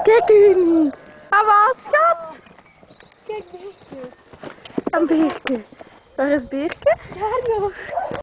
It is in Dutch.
Kijk u. Mama, schat. Kijk, beestje. Een beertje. Waar is Beertje? Daar nog.